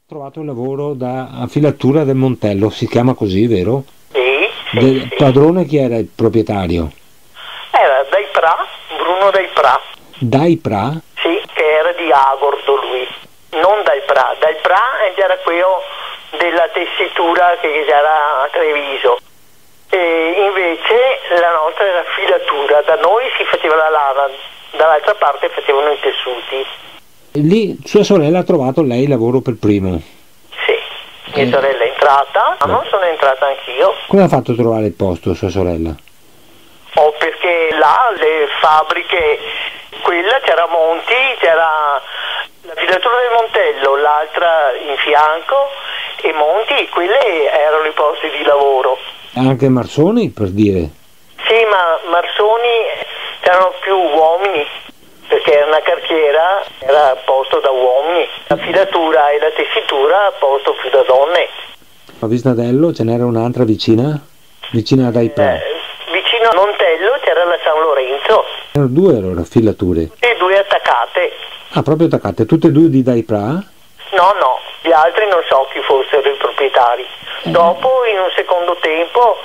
Trovato il lavoro da filatura del Montello, si chiama così, vero? Sì, Del padrone chi era il proprietario? Era Dai Pra, Bruno Dai Pra. Dai Pra? Sì, che era di Agordo lui, non Dai Pra. Dai Pra era quello della tessitura che era a Treviso. E invece la nostra era filatura, da noi si faceva la lana, dall'altra parte facevano i tessuti. Lì sua sorella ha trovato lei lavoro per primo. Sì, mia sorella è entrata, ma non sono entrata anch'io. Come ha fatto a trovare il posto sua sorella? Oh, perché là le fabbriche, quella c'era Monti, c'era la filatura del Montello, l'altra in fianco, e Monti, quelle erano i posti di lavoro. Anche Marsoni, per dire? Sì, ma Marsoni c'erano più uomini, perché era una cartiera, era posto da uomini. La filatura e la tessitura posto più da donne. A Visnadello ce n'era un'altra vicina? Vicina a Dai Pra? Vicino a Montello c'era la San Lorenzo. Erano due allora, filature? E due attaccate. Ah, proprio attaccate, tutte e due di Dai Pra? No, gli altri non so chi fossero i proprietari. Dopo, in un secondo tempo,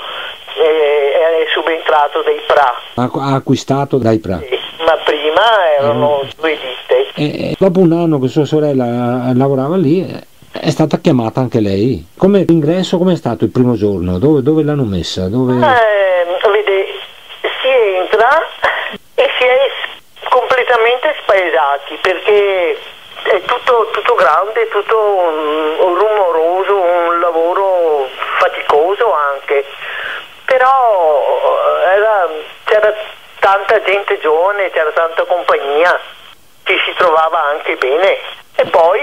è subentrato Dai Pra. Ha acquistato Dai Pra? Sì, ma prima erano due ditte. E dopo un anno che sua sorella lavorava lì, è stata chiamata anche lei. Come l'ingresso, com'è stato il primo giorno? Dove l'hanno messa? Vede, si entra e si è completamente spaesati, perché è tutto grande, tutto rumoroso, un lavoro faticoso anche, però c'era tanta gente giovane, c'era tanta compagnia, ci si trovava anche bene. E poi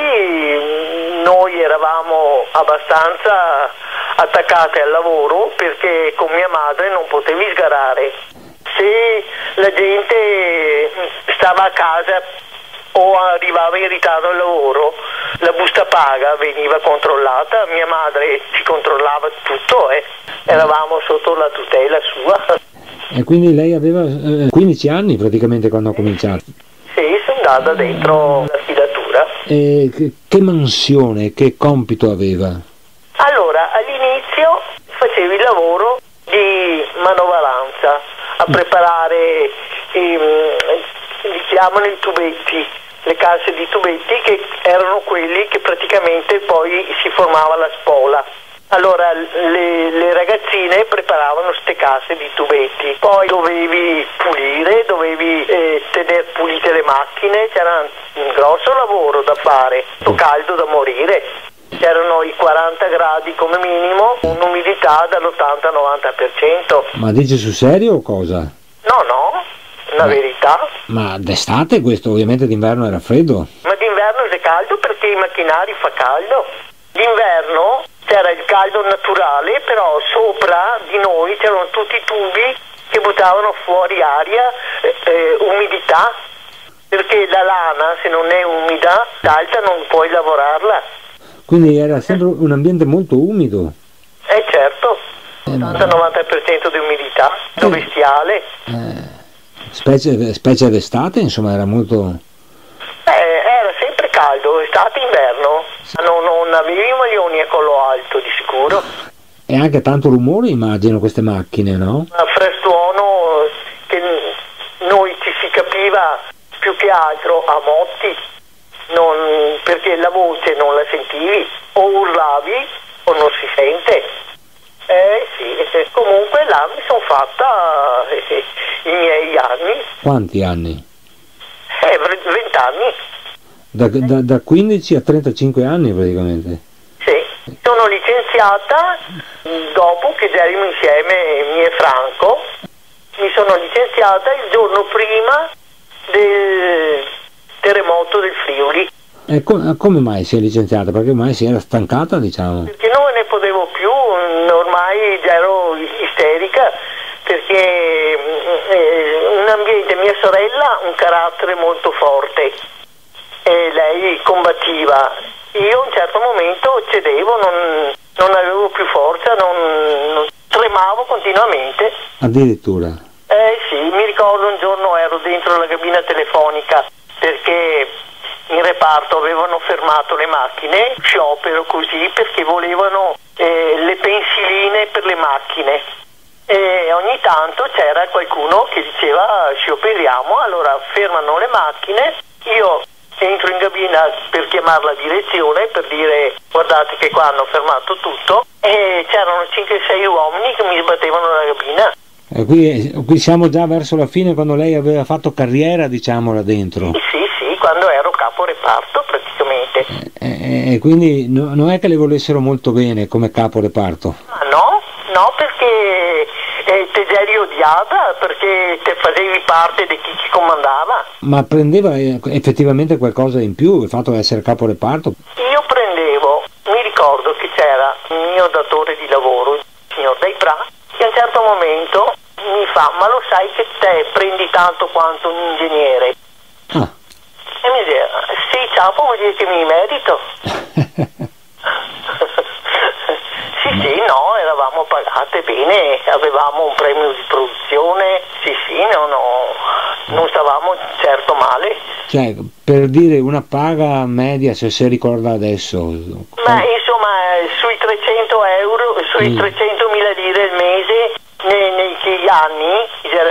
noi eravamo abbastanza attaccate al lavoro, perché con mia madre non potevi sgarare. Se la gente stava a casa o arrivava in ritardo al lavoro, la busta paga veniva controllata, mia madre ci controllava tutto, eravamo sotto la tutela sua. E quindi lei aveva 15 anni praticamente quando ha cominciato? Sì, sono andata dentro la filatura. E che mansione, che compito aveva? Allora, all'inizio facevi il lavoro di manovalanza, a preparare, li chiamano i tubetti, le casse di tubetti, che erano quelli che praticamente poi si formava la spola. Allora le ragazzine preparavano ste casse di tubetti, poi dovevi pulire, dovevi tenere pulite le macchine, c'era un grosso lavoro da fare, caldo da morire. C'erano i 40 gradi come minimo, un'umidità dall'80-90%. Ma dice sul serio o cosa? No, una verità. Ma d'estate questo, ovviamente d'inverno era freddo? Ma d'inverno è caldo perché i macchinari fa caldo. D'inverno c'era il caldo naturale, però sopra di noi c'erano tutti i tubi che buttavano fuori aria, umidità, perché la lana, se non è umida, alta, non puoi lavorarla. Quindi era sempre un ambiente molto umido. Certo, 80-90% di umidità, bestiale. Specie d'estate, insomma, era molto... Era sempre caldo, estate, inverno. Non avevi i maglioni a collo alto, di sicuro. E anche tanto rumore, immagino, queste macchine, no? Un frastuono che noi ci si capiva più che altro a motti, perché la voce non la sentivi, o urlavi o non si sente. Sì, comunque là mi sono fatta i miei anni. Quanti anni? 20 anni. Da 15 a 35 anni praticamente? Sì, sono licenziata dopo che già ero insieme mio e Franco. Mi sono licenziata il giorno prima del terremoto del Friuli. E come mai si è licenziata? Perché ormai si era stancata, diciamo? Perché non ne potevo più, ormai già ero isterica, perché un ambiente, mia sorella ha un carattere molto forte e lei combattiva. Io a un certo momento cedevo, non avevo più forza, non tremavo continuamente. Addirittura? Sì, mi ricordo un giorno ero dentro la cabina telefonica perché in reparto avevano fermato le macchine, sciopero così, perché volevano le pensiline per le macchine. E ogni tanto c'era qualcuno che diceva scioperiamo, allora fermano le macchine, io entro in cabina per chiamare la direzione, per dire guardate che qua hanno fermato tutto, e c'erano 5-6 uomini che mi sbattevano la cabina. E qui siamo già verso la fine, quando lei aveva fatto carriera, diciamo, là dentro. Sì, quando ero capo reparto praticamente. E quindi non è che le volessero molto bene come capo reparto? Ma no, perché te eri odiata, perché te facevi parte di chi ci comandava. Ma prendeva effettivamente qualcosa in più il fatto di essere capo reparto? Io prendevo, mi ricordo che c'era il mio datore di lavoro, il signor Dei Pra, che a un certo momento mi fa, ma lo sai che te prendi tanto quanto un ingegnere? Ah. E mi diceva, sì, ciapo, vuol dire che mi merito. Sì, no, eravamo pagate bene, avevamo un premio di produzione, non stavamo certo male. Cioè, per dire una paga media, se si ricorda adesso. Ma insomma, sui 300 euro, sui 300.000 lire al mese, negli anni,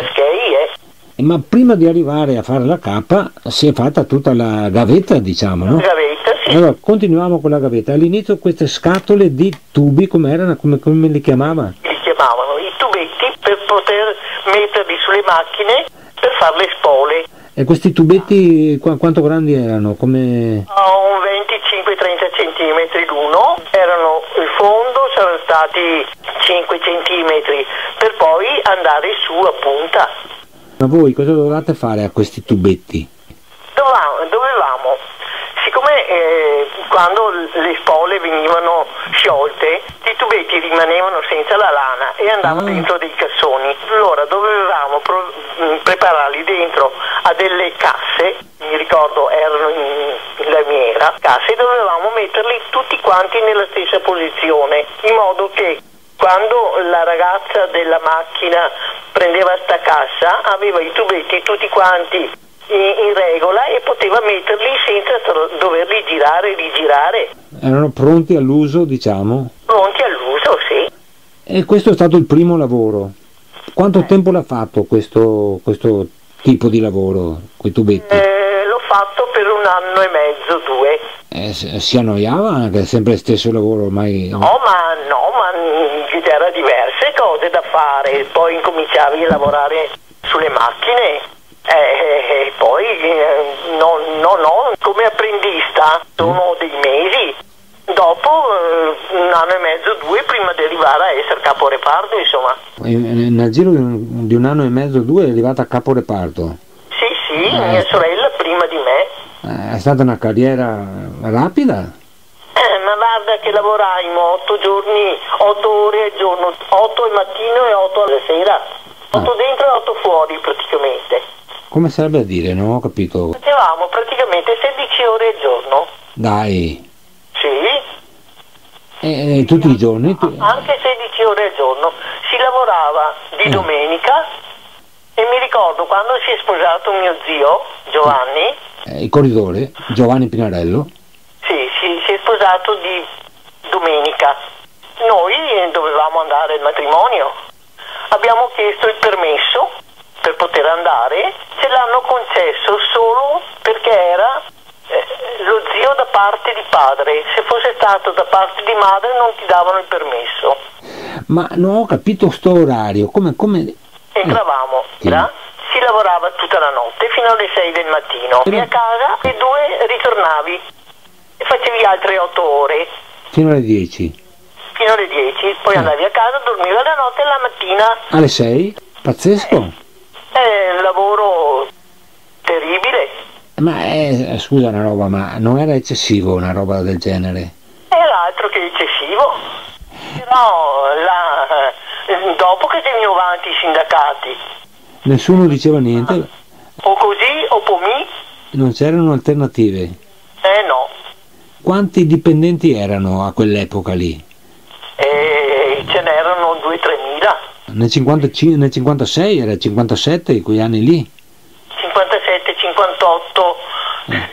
Ma prima di arrivare a fare la capa si è fatta tutta la gavetta, diciamo, no? Gavetta, sì. Allora, continuiamo con la gavetta. All'inizio queste scatole di tubi, come erano, come li chiamava? Li chiamavano i tubetti per poter metterli sulle macchine per fare le spole. E questi tubetti quanto grandi erano? Come... Un 25-30 centimetri l'uno, il fondo saranno stati 5 centimetri per poi andare su a punta. Ma voi cosa dovevate fare a questi tubetti? Dovevamo, siccome quando le spole venivano sciolte, i tubetti rimanevano senza la lana e andavano dentro dei cassoni. Allora dovevamo prepararli dentro a delle casse, mi ricordo erano in lamiera, casse, dovevamo metterli tutti quanti nella stessa posizione, in modo che quando la ragazza della macchina prendeva sta cassa aveva i tubetti tutti quanti in regola e poteva metterli senza doverli girare e rigirare. Erano pronti all'uso, diciamo? Pronti all'uso, sì. E questo è stato il primo lavoro. Quanto tempo l'ha fatto questo tipo di lavoro, quei tubetti? L'ho fatto per 1 anno e mezzo, 2. Si annoiava anche sempre lo stesso lavoro ormai? No, ma c'era diverse cose da fare, poi incominciavi a lavorare sulle macchine e poi no, come apprendista sono dei mesi, dopo 1 anno e mezzo, 2 prima di arrivare a essere capo reparto, insomma. Nel giro di 1 anno e mezzo, 2 è arrivata a capo reparto? Sì, mia sorella prima di me. È stata una carriera rapida? Ma guarda che lavoraimo 8 giorni, 8 ore al giorno, 8 al mattino e 8 alla sera, 8 dentro e 8 fuori praticamente. Come sarebbe a dire, non ho capito. Facevamo praticamente 16 ore al giorno. Dai. Sì. E tutti i giorni? Anche 16 ore al giorno. Si lavorava di domenica e mi ricordo quando si è sposato mio zio, Giovanni. Il corridore, Giovanni Pinarello. Sì, si è sposato di domenica. Noi dovevamo andare al matrimonio. Abbiamo chiesto il permesso per poter andare, ce l'hanno concesso solo perché era lo zio da parte di padre. Se fosse stato da parte di madre non ti davano il permesso. Ma non ho capito sto orario, come... Entravamo, sì. Si lavorava tutta la notte fino alle 6 del mattino. Via a casa e 2 ritornavi e facevi altre 8 ore. Fino alle 10? Fino alle 10, poi andavi a casa, dormivi la notte e la mattina... Alle 6? Pazzesco! È un lavoro terribile. Ma scusa una roba, ma non era eccessivo una roba del genere? Era altro che eccessivo. Però dopo che tengono avanti i sindacati... Nessuno diceva niente? O così o pomì? Non c'erano alternative? No. Quanti dipendenti erano a quell'epoca lì? Ce n'erano 2-3 mila. Nel 56 era 57 in quei anni lì? 57, 58, 59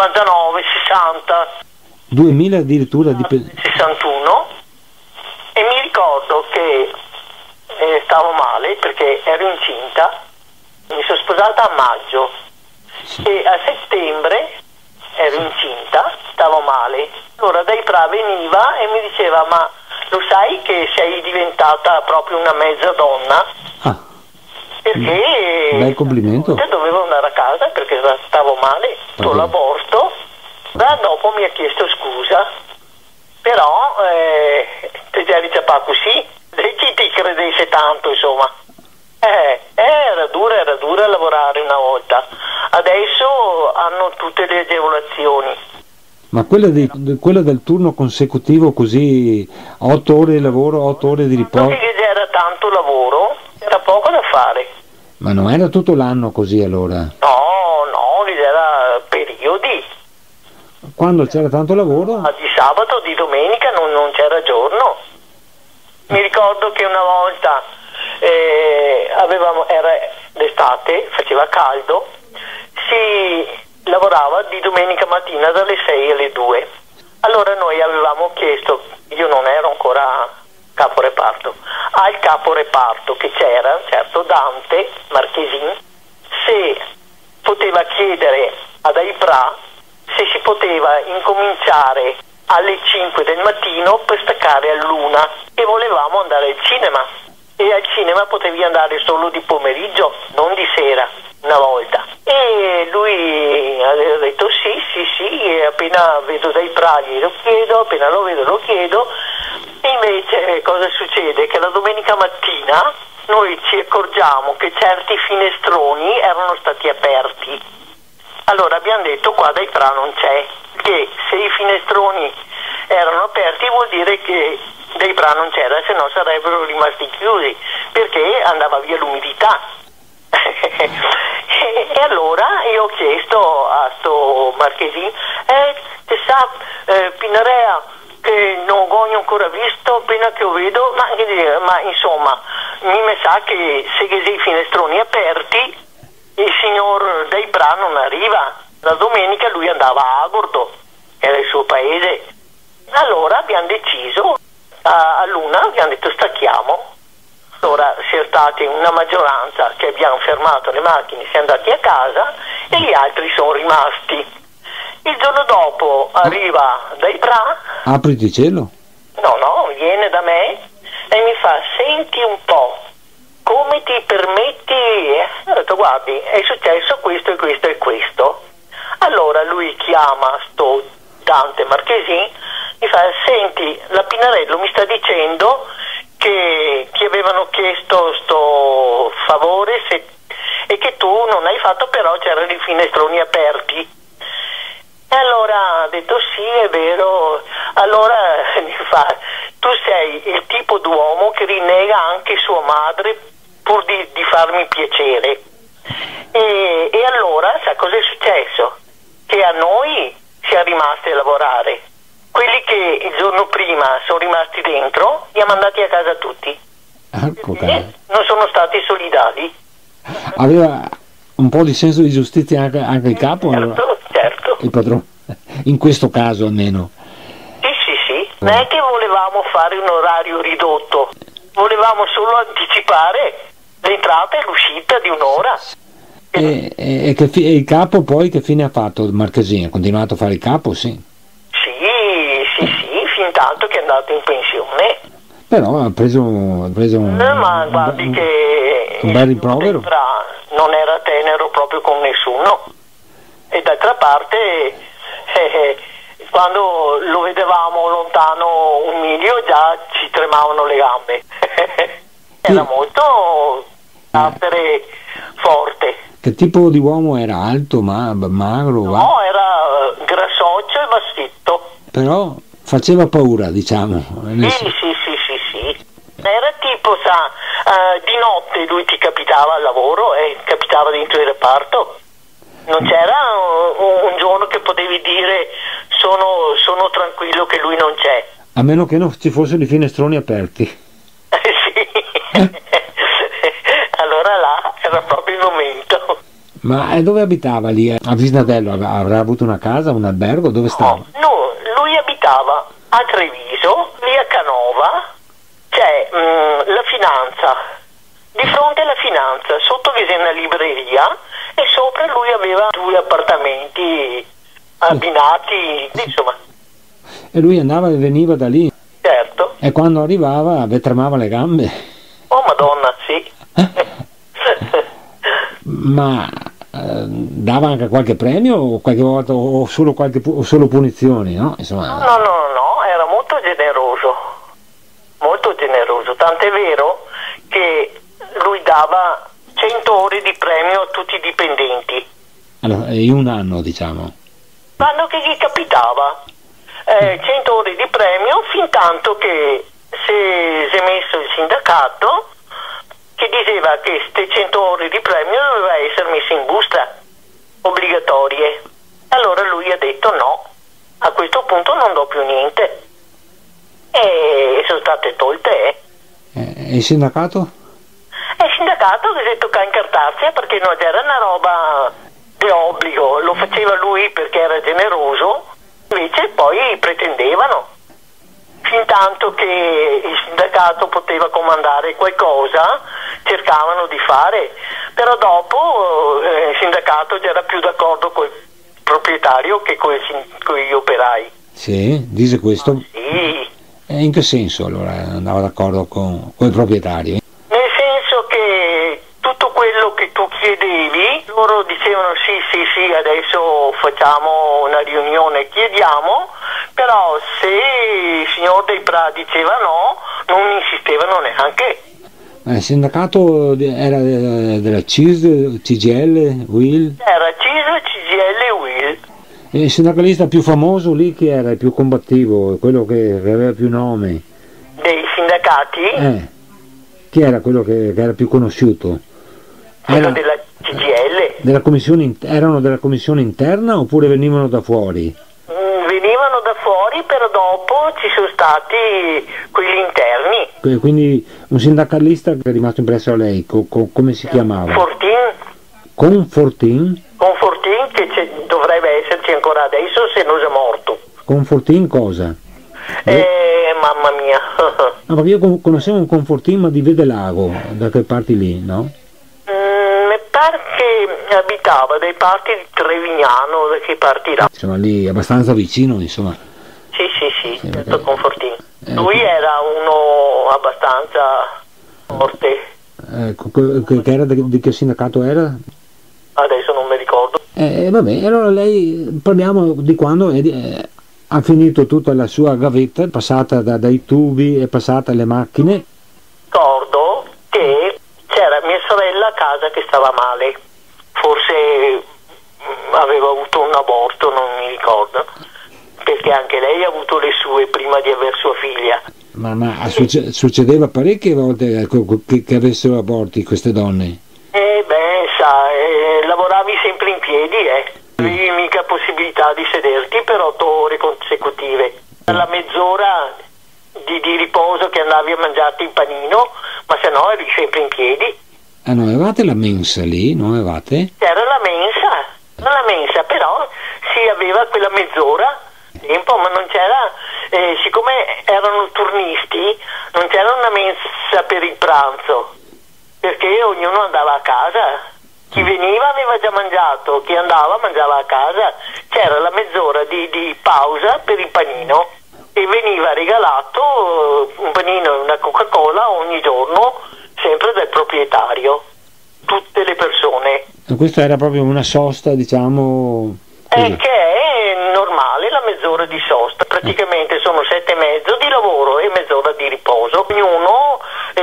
59, 60, 2000 addirittura di 61, e mi ricordo che stavo male perché ero incinta, mi sono sposata a maggio e a settembre ero incinta, stavo male. Allora dai Pra veniva e mi diceva: ma lo sai che sei diventata proprio una mezza donna? Ah, Perché bel complimento. dovevo andare a casa perché stavo male con l'aborto. Dopo mi ha chiesto scusa, però te già diceva così, chi ti credesse tanto, insomma. Era dura lavorare una volta. Adesso hanno tutte le agevolazioni. Ma quella del turno consecutivo, così 8 ore di lavoro, 8 ore di riposo. Perché era tanto lavoro, era poco da fare. Ma non era tutto l'anno così allora? No, era periodi. Quando c'era tanto lavoro? Di sabato, di domenica non c'era giorno. Mi ricordo che una volta era l'estate, faceva caldo, si lavorava di domenica mattina dalle 6 alle 2. Allora noi avevamo chiesto, io non ero ancora caporeparto, al caporeparto che c'era, certo Dante Marchesin, se poteva chiedere ad Aipra se si poteva incominciare alle 5 del mattino per staccare all'1, e volevamo andare al cinema, e al cinema potevi andare solo di pomeriggio, non di sera, una volta. E lui aveva detto sì, e appena vedo dai praghi lo chiedo, appena lo vedo lo chiedo. E invece cosa succede? Che la domenica mattina noi ci accorgiamo che certi finestroni erano stati aperti. Allora abbiamo detto: qua dai Pra non c'è, che se i finestroni erano aperti vuol dire che dai Pra non c'era, se no sarebbero rimasti chiusi, perché andava via l'umidità. E allora io ho chiesto a sto Marchesin: te sa Pinarea che non ho ancora visto, appena che lo vedo, ma insomma mi sa che se i finestroni aperti il signor dei Pra non arriva. La domenica lui andava a Agordo, era il suo paese. Allora abbiamo deciso, all'1 abbiamo detto stacchiamo. Allora si è stati una maggioranza che abbiamo fermato le macchine, siamo andati a casa e gli altri sono rimasti. Il giorno dopo arriva dai Pra. Apriti cielo? No, viene da me e mi fa: senti un po', come ti permetti? Ho detto: guardi, è successo questo e questo e questo. Allora lui chiama sto Dante Marchesin, mi fa: senti, la Pinarello mi sta dicendo che ti avevano chiesto sto favore e che tu non hai fatto, però c'erano i finestroni aperti. E allora ha detto: sì, è vero. Allora mi fa: tu sei il tipo d'uomo che rinnega anche sua madre pur di farmi piacere. E allora sa cosa è successo? Che a noi siamo rimasti a lavorare. Quelli che il giorno prima sono rimasti dentro li ha mandati a casa tutti. Ecco, non sono stati solidali. Aveva un po' di senso di giustizia anche il capo? Certo. Il padrone, in questo caso almeno. Sì. Non è che volevamo fare un orario ridotto, volevamo solo anticipare l'entrata e l'uscita di un'ora. E il capo poi che fine ha fatto Marchesin? Ha continuato a fare il capo, sì? Sì, fin tanto che è andato in pensione. Però ha preso ma guardi che un bel rimprovero. Non era tenero proprio con nessuno. E d'altra parte quando lo vedevamo lontano un miglio già ci tremavano le gambe. Era molto carattere forte. Che tipo di uomo era? Alto, magro? No, era grassoccio e bassitto. Però faceva paura, diciamo. Sì. Era tipo, di notte lui ti capitava al lavoro e capitava dentro il reparto. Non c'era un giorno che potevi dire sono tranquillo che lui non c'è. A meno che non ci fossero i finestroni aperti. Sì. Allora là era proprio il momento. Ma dove abitava lì? A Visnadello avrà avuto una casa, un albergo? Dove stava? No, lui abitava a Treviso, via Canova, c'è la Finanza, di fronte alla Finanza, sotto vi è una libreria e sopra lui aveva 2 appartamenti abbinati, insomma. E lui andava e veniva da lì? Certo. E quando arrivava tremava le gambe? Oh Madonna, sì. Ma dava anche qualche premio o qualche volta o solo punizioni, no? Insomma. No, era molto generoso, tant'è vero che lui dava 100 ore di premio a tutti i dipendenti. Allora, in un anno, diciamo. L'anno che gli capitava, 100 ore di premio, fin tanto che si è messo il sindacato che diceva che queste 100 ore di premio doveva essere messe in busta, obbligatorie. Allora lui ha detto no, a questo punto non do più niente. E sono state tolte. E il sindacato? E il sindacato che si tocca incartarsi perché non c'era una roba di obbligo, lo faceva lui perché era generoso, invece poi pretendevano. Fin tanto che il sindacato poteva comandare qualcosa, cercavano di fare, però dopo il sindacato era più d'accordo col proprietario che con gli operai. Sì, dice questo? Sì. E in che senso allora andava d'accordo con il proprietario? Nel senso che tutto quello che tu chiedevi, loro dicevano sì, adesso facciamo una riunione, chiediamo, però se il signor Dei Pra diceva no, non insistevano neanche. Il sindacato era della CIS, CGL, UIL? Era CIS, CGL e UIL. Il sindacalista più famoso lì chi era, il più combattivo, quello che aveva più nomi? Dei sindacati? Chi era quello che era più conosciuto? Quello della CGL. Erano della commissione interna oppure venivano da fuori? Venivano da fuori, però dopo ci sono stati quelli interni. Quindi un sindacalista che è rimasto impresso a lei, come si chiamava? Confortin, che dovrebbe esserci ancora adesso se non è morto. Confortin cosa? Mamma mia. No, perché io conoscevo un Confortin ma di Vedelago, da che parti lì, no? Mi pare che abitava dai parti di Trevignano, da che parti là. Insomma lì abbastanza vicino, insomma. Sì, certo, Confortin. Lui era uno abbastanza forte. Che era di che sindacato era? Adesso non mi ricordo. Vabbè, allora lei parliamo di quando ha finito tutta la sua gavetta, è passata dai tubi, è passata alle macchine. Ricordo che c'era mia sorella a casa che stava male, forse aveva avuto un aborto, non mi ricordo, perché anche lei ha avuto le sue prima di aver sua figlia. Ma succedeva parecchie volte che avessero aborti queste donne? Lavoravi sempre in piedi, avevi mica possibilità di sederti per 8 ore consecutive. La mezz'ora di riposo che andavi a mangiarti il panino, ma se no eri sempre in piedi. Non avevate la mensa lì? Non avevate? C'era la mensa, però si aveva quella mezz'ora tempo, ma non c'era, siccome erano turnisti, non c'era una mensa per il pranzo, perché ognuno andava a casa. Chi veniva aveva già mangiato, chi andava mangiava a casa. C'era la mezz'ora di pausa per il panino e veniva regalato un panino e una Coca-Cola ogni giorno, sempre dal proprietario, tutte le persone. E questa era proprio una sosta, diciamo... Che è normale, la mezz'ora di sosta, praticamente sono 7 e mezzo di lavoro e mezz'ora di riposo. Ognuno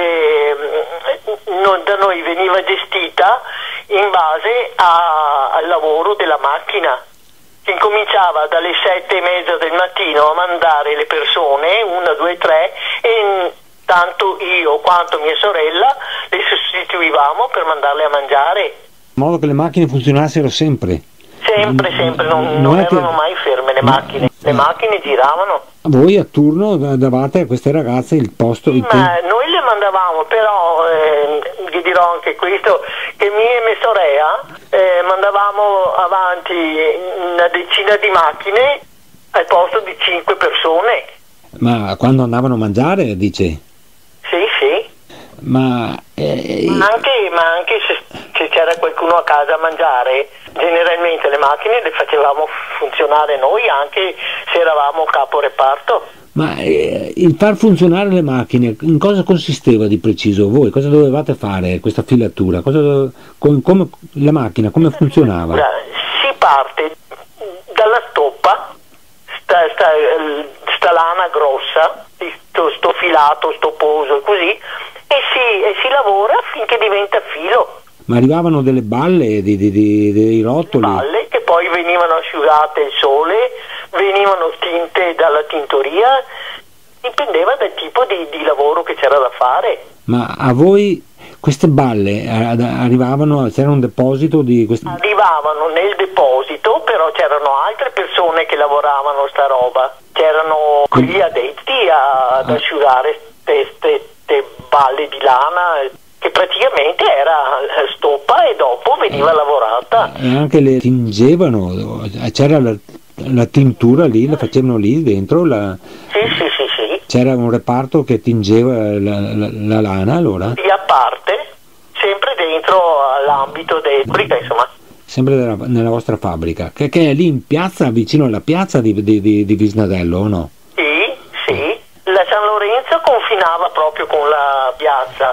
da noi veniva gestita in base al lavoro della macchina. Si incominciava dalle 7 e mezza del mattino a mandare le persone, 1, 2, 3, e tanto io quanto mia sorella le sostituivamo per mandarle a mangiare. In modo che le macchine funzionassero sempre. Sempre, non erano mai ferme le macchine, macchine giravano. Voi a turno davate a queste ragazze il posto? Ma noi le mandavamo, però vi dirò anche questo, che mia sorella mandavamo avanti una decina di macchine al posto di 5 persone. Ma quando andavano a mangiare, dice? Sì, sì. Ma anche se c'era qualcuno a casa a mangiare, generalmente le macchine le facevamo funzionare noi, anche se eravamo capo reparto. Ma il far funzionare le macchine, in cosa consisteva di preciso? Voi cosa dovevate fare, questa filatura? Come la macchina, come funzionava? Si parte dalla stoppa, sta lana grossa, sto filato, sto poso, così, e si lavora finché diventa filo. Ma arrivavano delle balle, dei rotoli? Balle che poi venivano asciugate al sole, venivano tinte dalla tintoria, dipendeva dal tipo di lavoro che c'era da fare. Ma a voi queste balle arrivavano, c'era un deposito di queste? Arrivavano nel deposito, però c'erano altre persone che lavoravano sta roba, c'erano quelli addetti ad asciugare queste balle di lana, che praticamente era stoppa e dopo veniva lavorata. E anche le tingevano, c'era la tintura lì, la facevano lì dentro? Sì. C'era un reparto che tingeva la lana allora? Di a parte, sempre dentro all'ambito della fabbrica, insomma. Sempre nella vostra fabbrica, che è lì in piazza, vicino alla piazza di Visnadello, o no? Sì. La San Lorenzo confinava proprio con la piazza.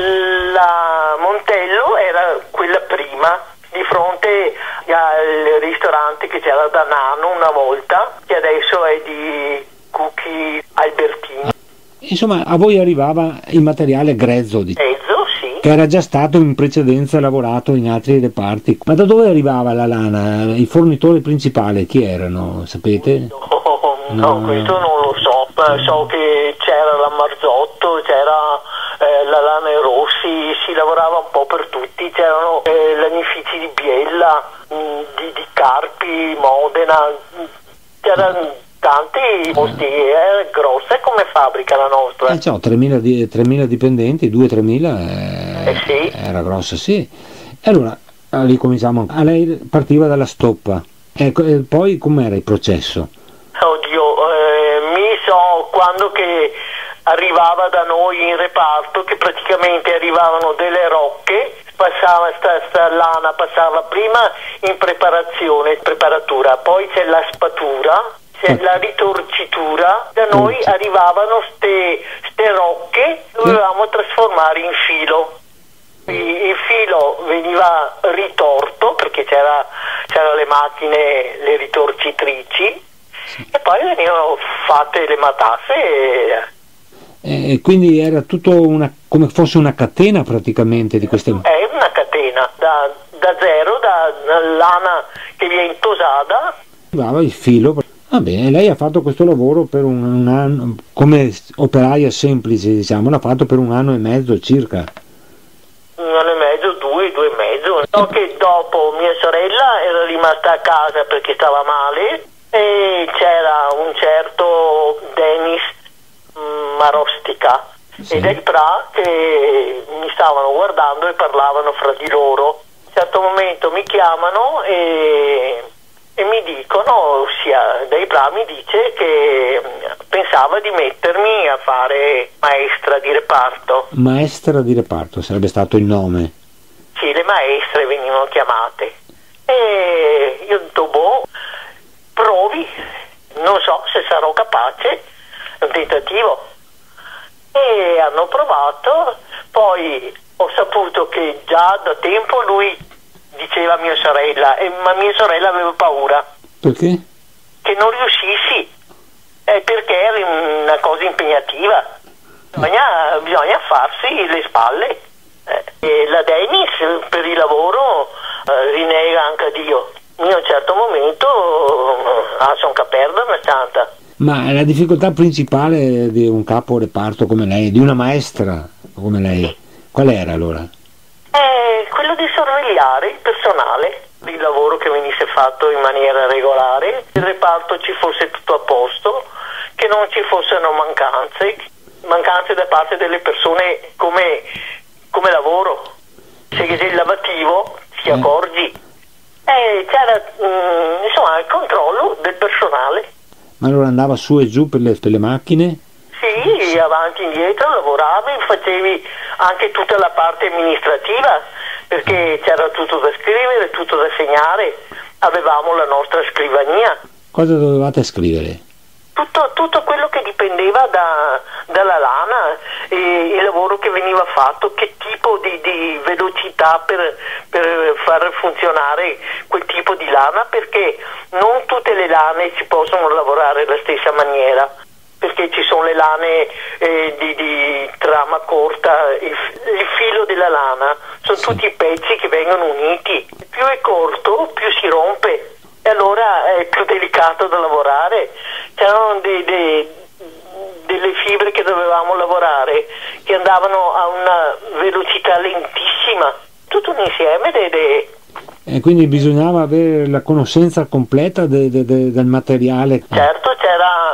La Montello era quella prima, di fronte al ristorante che c'era da Nano una volta, che adesso è di Cucchi Albertini. Insomma, a voi arrivava il materiale grezzo, sì, che era già stato in precedenza lavorato in altri reparti. Ma da dove arrivava la lana? I fornitori principali chi erano, sapete? No, questo non lo so. So che c'era la Marzotto, c'era la Lana e Rossi, si lavorava un po' per tutti, c'erano lanifici di Biella, di Carpi, Modena, c'erano tanti posti, è grossa come fabbrica la nostra. C'ho 3.000 dipendenti, 2-3.000, sì. Era grossa, sì. E allora, ricominciamo. A lei partiva dalla stoppa, e poi com'era il processo? Oddio, quando che arrivava da noi in reparto, che praticamente arrivavano delle rocche, passava sta lana, passava prima in preparatura, poi c'è la spatura, c'è la ritorcitura, da noi arrivavano ste rocche, dovevamo trasformare in filo. Il filo veniva ritorto perché c'era le macchine, le ritorcitrici, e poi venivano fatte le matasse. E quindi era tutto come fosse una catena praticamente di queste. È una catena da zero, da lana che viene intosata. Arrivava il filo. Va bene, lei ha fatto questo lavoro per un anno, come operaia semplice, diciamo, l'ha fatto per 1 anno e mezzo circa. 1 anno e mezzo, 2 e mezzo. So che dopo mia sorella era rimasta a casa perché stava male, e c'era un certo Dennis Marostica e Del Pra che mi stavano guardando e parlavano fra di loro. A un certo momento mi chiamano e mi dicono, ossia Del Pra mi dice che pensava di mettermi a fare maestra di reparto. Maestra di reparto sarebbe stato il nome? Sì, le maestre venivano chiamate. E io ho detto, provi, non so se sarò capace, è un tentativo. E hanno provato, poi ho saputo che già da tempo lui diceva a mia sorella, ma mia sorella aveva paura. Perché? Che non riuscissi, perché era una cosa impegnativa, bisogna farsi le spalle. E la Dennis per il lavoro rinega anche a Dio. Io a un certo momento sono caperda una tanta. Ma la difficoltà principale di un capo reparto come lei, di una maestra come lei, qual era allora? Quello di sorvegliare il personale, il lavoro che venisse fatto in maniera regolare, il reparto ci fosse tutto a posto, che non ci fossero mancanze. mancanze da parte delle persone come lavoro. Se che sei il lavativo ti accorgi. C'era insomma il controllo del personale. Ma allora andava su e giù per le macchine? Sì, avanti e indietro, lavoravi, facevi anche tutta la parte amministrativa, perché c'era tutto da scrivere, tutto da segnare, avevamo la nostra scrivania. Cosa dovevate scrivere? Tutto quello che dipendeva dalla lana, il lavoro che veniva fatto, che tipo di velocità per far funzionare quel tipo di lana, perché non tutte le lane si possono lavorare alla stessa maniera, perché ci sono le lane di trama corta, il filo della lana, sono tutti i pezzi che vengono uniti, più è corto più si rompe. E allora è più delicato da lavorare. C'erano delle fibre che dovevamo lavorare che andavano a una velocità lentissima, tutto un insieme E quindi bisognava avere la conoscenza completa del materiale. Certo, c'era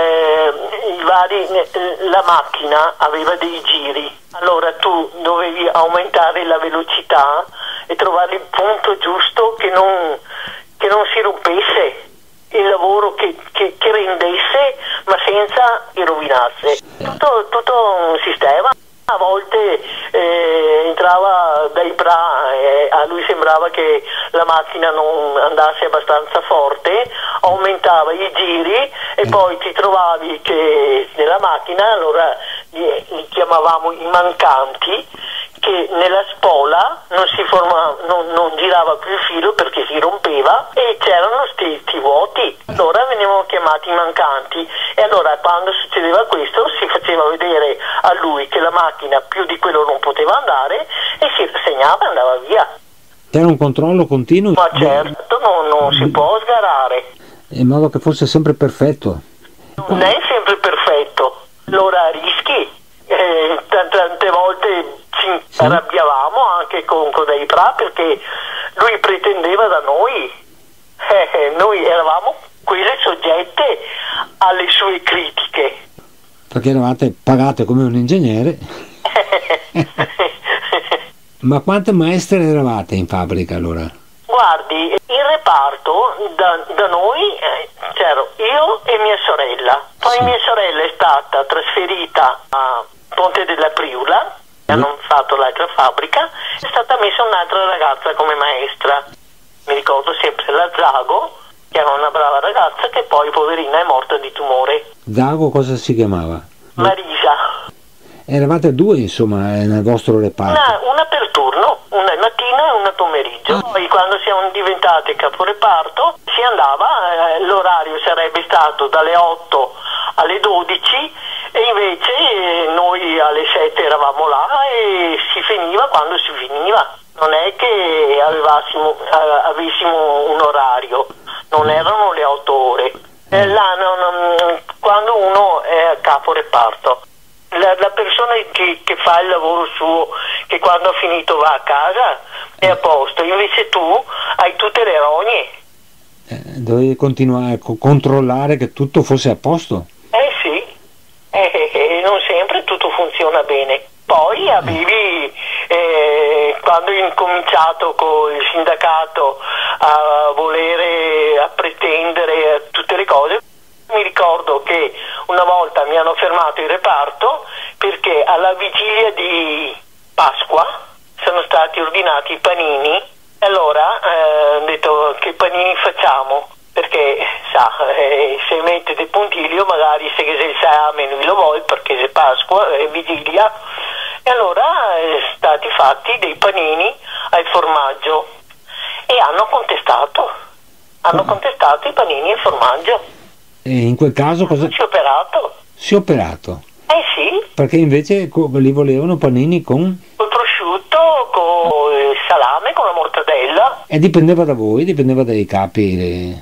la macchina aveva dei giri, allora tu dovevi aumentare la velocità e trovare il punto giusto che non si rompesse, il lavoro che rendesse ma senza che rovinasse. Tutto un sistema. A volte entrava dai bra e a lui sembrava che la macchina non andasse abbastanza forte, aumentava i giri e poi ti trovavi che nella macchina, allora li chiamavamo i mancanti, che nella spola non girava più il filo perché si rompeva e c'erano sti vuoti, allora venivano chiamati mancanti. E allora quando succedeva questo si faceva vedere a lui che la macchina più di quello non poteva andare e si rassegnava e andava via. C'era un controllo continuo? Ma certo, non si può sgarare. In modo che fosse sempre perfetto? Non è sempre perfetto, allora rischi. Tante volte ci arrabbiavamo anche con dei bra perché lui pretendeva da noi, noi eravamo quelle soggette alle sue critiche. Perché eravate pagate come un ingegnere. Ma quante maestre eravate in fabbrica allora? Guardi, il reparto da noi c'ero io e mia sorella, poi mia sorella è stata trasferita a Ponte della Priula, hanno fatto l'altra fabbrica, è stata messa un'altra ragazza come maestra, mi ricordo sempre la Zago, che era una brava ragazza che poi poverina è morta di tumore. Zago cosa si chiamava? Marisa. Eravate due insomma nel vostro reparto? Una per turno, una mattina e una pomeriggio. Poi quando siamo diventati caporeparto si andava, l'orario sarebbe stato dalle 8 alle 12 e invece noi alle 7 eravamo là e si finiva quando si finiva. Non è che avessimo un orario, non erano le 8 ore. Quando uno è a caporeparto, la persona che fa il lavoro suo, che quando ha finito va a casa, è a posto, invece tu hai tutte le rogne. Dovevi continuare a controllare che tutto fosse a posto? Sì, non sempre tutto funziona bene. Poi avevi, quando ho incominciato con il sindacato a volere, a pretendere tutte le cose, mi ricordo che una volta mi hanno fermato il reparto perché alla vigilia di Pasqua sono stati ordinati i panini e allora ho detto che panini facciamo? Perché sa, se mette del puntiglio magari se il salame non lo vuole perché se Pasqua è vigilia, e allora sono stati fatti dei panini al formaggio e hanno contestato i panini al formaggio. E in quel caso cosa? Si è operato. Si è operato? Sì. Perché invece li volevano panini con? Col prosciutto, con il salame, con la mortadella. E dipendeva da voi, dipendeva dai capi?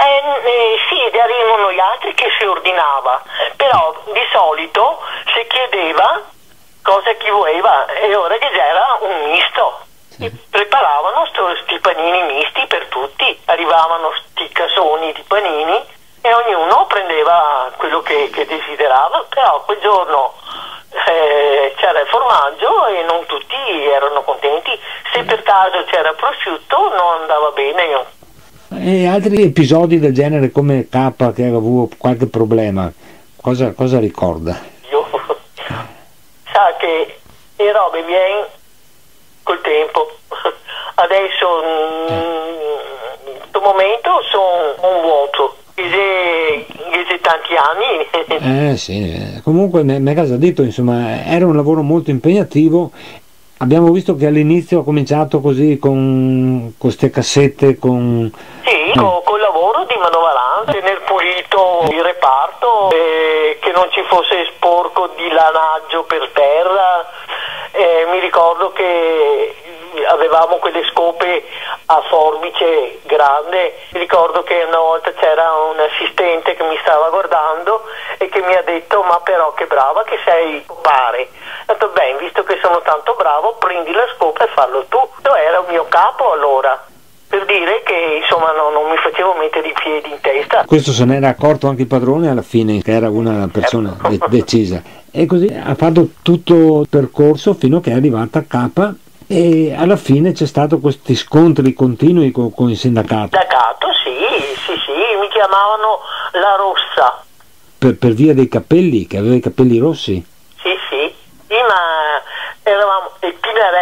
Sì, arrivano gli altri che si ordinava, però di solito si chiedeva cosa chi voleva e ora che c'era un misto. Sì. Preparavano sti panini misti per tutti, arrivavano sti cassoni di panini e ognuno prendeva quello che desiderava, però quel giorno c'era il formaggio e non tutti erano contenti. Se per caso c'era prosciutto non andava bene. E altri episodi del genere come K che ha avuto qualche problema, cosa ricorda? Io sa che le robe viene col tempo. Adesso in questo momento sono un vuoto. Che tanti anni. Sì, comunque mi ha detto, insomma, era un lavoro molto impegnativo. Abbiamo visto che all'inizio ha cominciato così con queste cassette, con... Sì, col lavoro di manovalanza, nel pulito il reparto, che non ci fosse sporco di lanaggio per terra. Mi ricordo che avevamo quelle scope a forbice grande. Mi ricordo che una volta c'era un assistente che mi stava guardando e che mi ha detto: ma però che brava che sei, pare. Ho detto: beh, visto che sono tanto bravo, prendi la scopa e fallo tu. Era un mio capo allora, per dire che insomma non mi facevo mettere i piedi in testa. Questo se n'era accorto anche il padrone alla fine, che era una persona decisa, e così ha fatto tutto il percorso fino a che è arrivata a K. E alla fine c'è stato questi scontri continui con il sindacato. Sì, mi chiamavano la Rossa. Per via dei capelli, che aveva i capelli rossi? Sì, ma eravamo il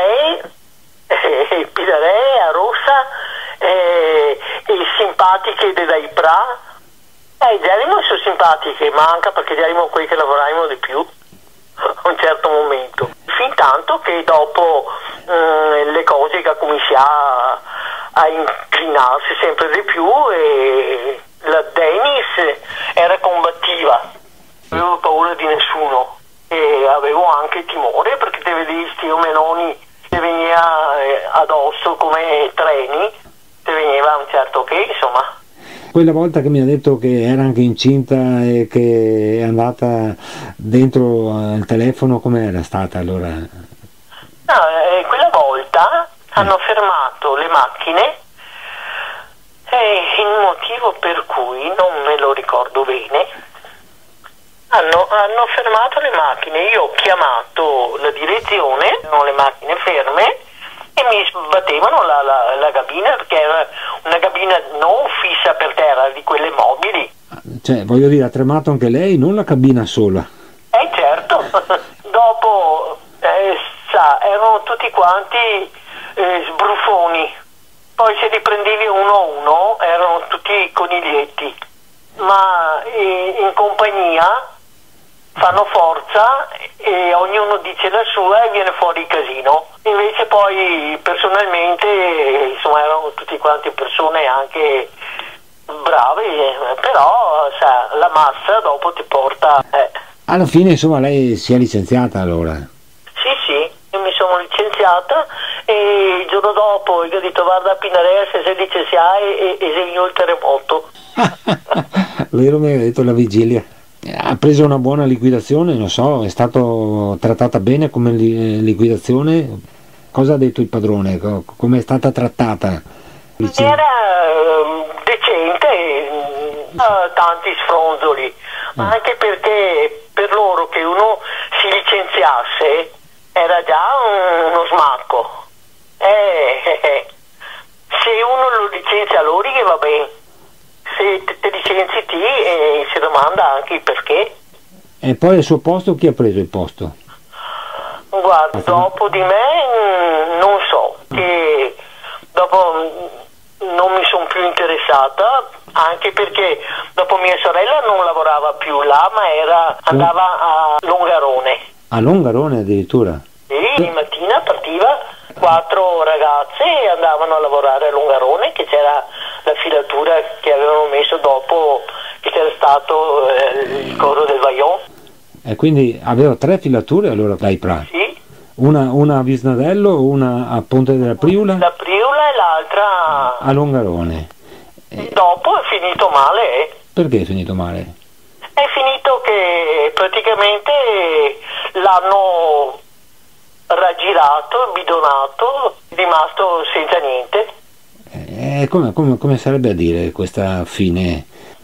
Pinarè, a Rossa, e simpatiche della IPRA. Già erano sono simpatiche, manca perché già erano quelli che lavoravamo di più a un certo momento. Fin tanto che dopo le cose che cominciato a inclinarsi sempre di più e la Dennis era combattiva, non avevo paura di nessuno e avevo anche timore perché te vedi sti omenoni che veniva addosso come treni, te veniva un certo che insomma. Quella volta che mi ha detto che era anche incinta e che è andata dentro il telefono, com'era stata allora? No, quella volta hanno fermato le macchine e il motivo per cui non me lo ricordo bene. Hanno fermato le macchine, io ho chiamato la direzione, erano le macchine ferme e mi sbattevano la cabina, perché era una cabina non fissa per terra, di quelle mobili. Cioè, voglio dire, ha tremato anche lei, non la cabina sola. Certo, dopo erano tutti quanti sbruffoni, poi se li prendevi uno a uno erano tutti coniglietti, ma in compagnia fanno forza e ognuno dice la sua e viene fuori il casino. Invece poi personalmente insomma erano tutti quanti persone anche brave, però la massa dopo ti porta. Alla fine insomma lei si è licenziata allora? Sì, io mi sono licenziata e il giorno dopo gli ho detto: guarda Pinarè, se sei licenziata e segno il terremoto. Vero, mi ha detto la vigilia. Ha preso una buona liquidazione, non so, è stato trattata bene come liquidazione? Cosa ha detto il padrone? Come è stata trattata? Era decente, tanti sfronzoli, anche perché per loro che uno si licenziasse era già uno smacco. Se uno lo licenzia loro che va bene, se te licenzi ti si domanda anche il perché. E poi al suo posto chi ha preso il posto? Guarda, dopo di me non so, che dopo non mi sono più interessata, anche perché dopo mia sorella non lavorava più là, ma andava a Longarone. A Longarone addirittura? Sì, di mattina partiva 4 ragazze e andavano a lavorare a Longarone, che c'era la filatura che avevano messo dopo che c'era stato il coro del Vajont. E quindi aveva 3 filature allora dai Pra? Sì. Una a Visnadello, una a Ponte della Priula? La Priula e l'altra a Longarone. Dopo è finito male. Perché è finito male? È finito che praticamente l'hanno raggirato, bidonato, è rimasto senza niente. Come sarebbe a dire questa fine?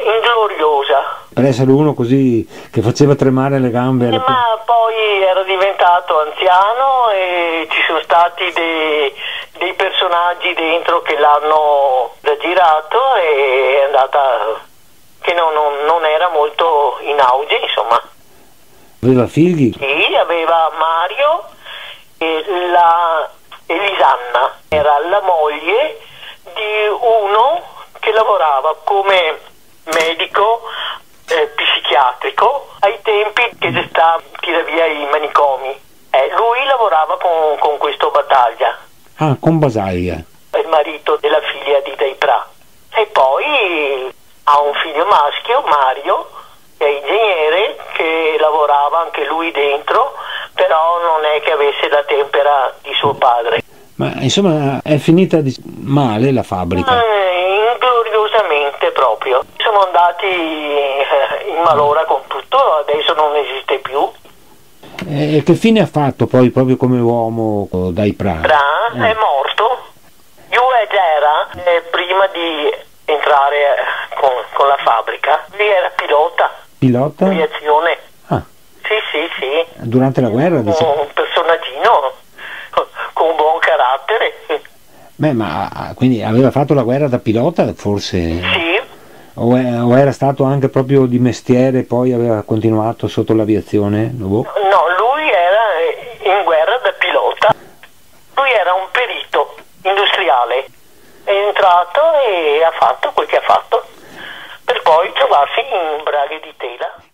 ingloriosa. Per essere uno così che faceva tremare le gambe. Ma poi era diventato anziano e ci sono stati dei personaggi dentro che l'hanno girato e è andata che non era molto in auge, insomma. Aveva figli? Sì, aveva Mario e la Elisanna, era la moglie di uno che lavorava come medico psichiatrico ai tempi che si tira via i manicomi. Lui lavorava con questo Battaglia. Ah, con Basaglia. È il marito della figlia di Dei Pra. E poi ha un figlio maschio, Mario, che è ingegnere, che lavorava anche lui dentro, però non è che avesse la tempera di suo padre. Ma insomma è finita male la fabbrica? Ingloriosamente proprio. Sono andati in malora con tutto, adesso non esiste più. E che fine ha fatto poi proprio come uomo Dai Pra? È morto. Io era prima di entrare con la fabbrica, lui era pilota. Pilota? Aviazione. Ah. Sì. Durante la guerra, diciamo. Un personaggino con un buon carattere. Beh, ma quindi aveva fatto la guerra da pilota, forse? Sì. O era stato anche proprio di mestiere e poi aveva continuato sotto l'aviazione? No, lui era in guerra da pilota. Lui era un perito industriale. È entrato e ha fatto quel che ha fatto per poi trovarsi in braghe di tela.